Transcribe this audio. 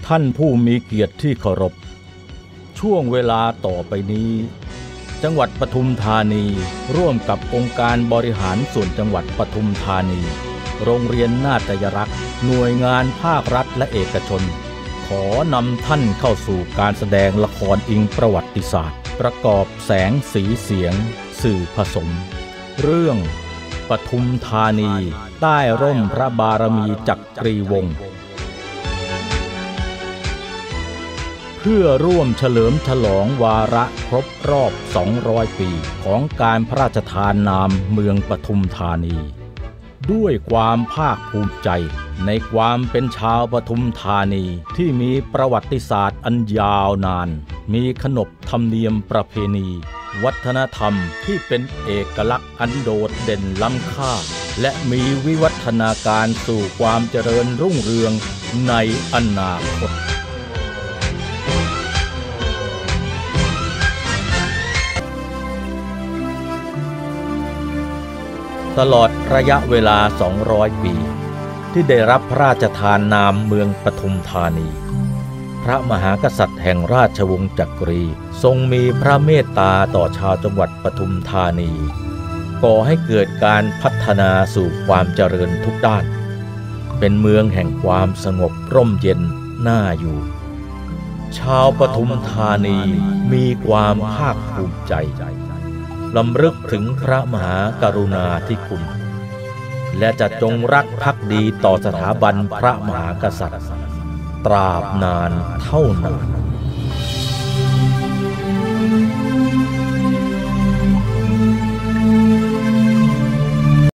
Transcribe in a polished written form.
ท่านผู้มีเกียรติที่เคารพช่วงเวลาต่อไปนี้จังหวัดปทุมธานีร่วมกับองค์การบริหารส่วนจังหวัดปทุมธานีโรงเรียนนาฏยรักษ์หน่วยงานภาครัฐและเอกชนขอนำท่านเข้าสู่การแสดงละครอิงประวัติศาสตร์ประกอบแสงสีเสียงสื่อผสมเรื่องปทุมธานีใต้ร่มพระบารมีจักรีวงศ์เพื่อร่วมเฉลิมฉลองวาระครบรอบ200 ปีของการพระราชทานนามเมืองปทุมธานีด้วยความภาคภูมิใจในความเป็นชาวปทุมธานีที่มีประวัติศาสตร์อันยาวนานมีขนบธรรมเนียมประเพณีวัฒนธรรมที่เป็นเอกลักษณ์อันโดดเด่นล้ำค่าและมีวิวัฒนาการสู่ความเจริญรุ่งเรืองในอนาคตตลอดระยะเวลา200 ปีที่ได้รับพระราชทานนามเมืองปทุมธานีพระมหากษัตริย์แห่งราชวงศ์จักรีทรงมีพระเมตตาต่อชาวจังหวัดปทุมธานีก่อให้เกิดการพัฒนาสู่ความเจริญทุกด้านเป็นเมืองแห่งความสงบร่มเย็นน่าอยู่ชาวปทุมธานีมีความภาคภูมิใจรำลึกถึงพระมหากรุณาธิคุณและจะจงรักภักดีต่อสถาบันพระมหากษัตริย์ตราบนานเท่านาน